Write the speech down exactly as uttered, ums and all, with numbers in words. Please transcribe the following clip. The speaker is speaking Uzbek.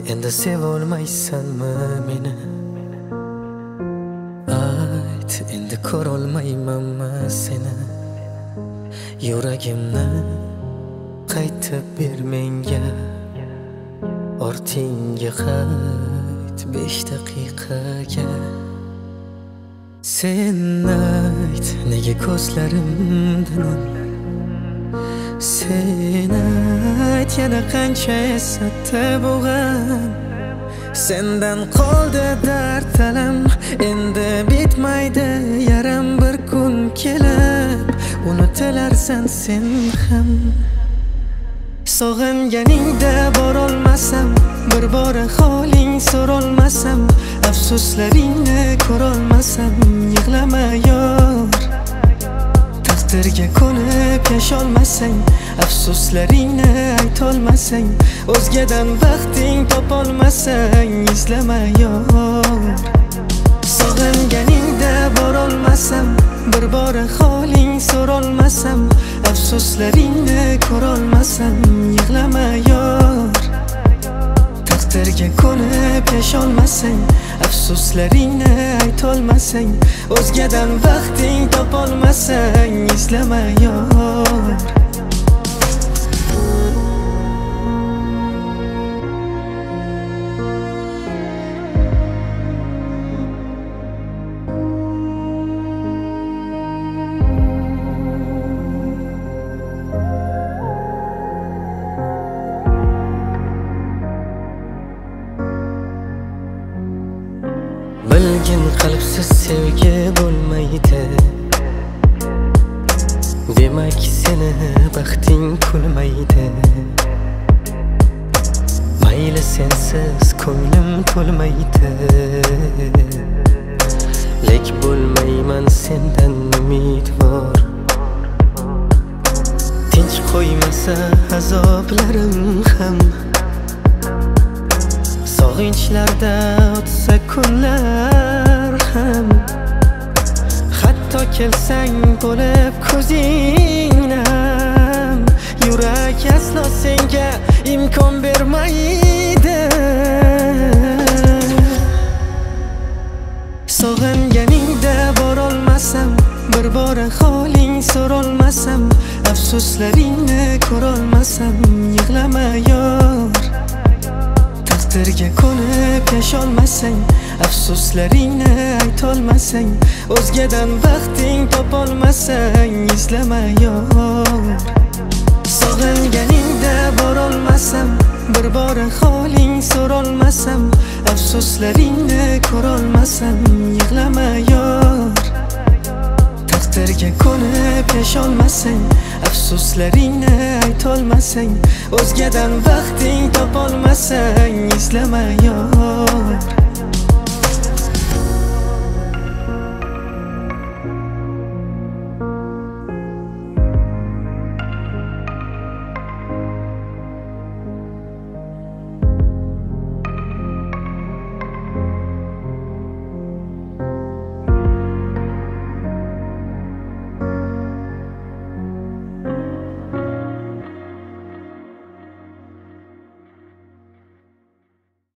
endi sevolmaysanmi meni? Ayt, endi ko'rolmaymanmi seni? Yuragimni qaytib ber menga, ortingga qayt besh daqiqaga. Sen ayt, nega ko'zlarimdan? Sen ayt, yana qancha esatdi bu g'am? Sendan qoldi dard alam, endi bitmaydi yaram. Bir kun kelib unutilarsan sen ham. Sog'inganingda borolmasam, bir bora holing so'rolmasam, afsuslaringni ko'rolmasam, yig'lama yor. Taqdirga ko'nib yasholmasang, afsuslaringni aytolmasang, o'zgadan baxting topolmasang, izlama yor. Sog'inganingda borolmasam, bir bora holing so'rolmasam, afsuslaringni ko'rolmasam, yig'lama yor. Taqdirga ko'nib yasholmasang, afsuslaringni aytolmasang, o'zgadan baxting topolmasang, izlama yor. Bilgin qalbsiz sevgi bo'lmaydi, demak seni baxting kulmaydi. Mayli sensiz ko'nglim to'lmaydi, lek bo'lmayman sendan umidvor. Tinch qo'ymasa azoblarim ham, sog'inchlarda o'tsa kunlar ham. Hatto kelsang bo'lib ko'zingdan, yurak aslo senga imkon bermaydi. Sog'inganingda borolmasam, bir bora holing so'rolmasam, afsuslaringni ko'rolmasam, yig'lama yor. Taqdirga ko'nib yasholmasang, afsuslaringni aytolmasang, o'zgadan baxting topolmasang, izlama yor. Sog'inganingda borolmasam, bir bora holing so'rolmasam, afsuslaringni ko'rolmasam, yig'lama yor. Taqdirga ko'nib yasholmasang, afsuslaringni aytolmasang, o'zgadan baxting topolmasang, izlama yor.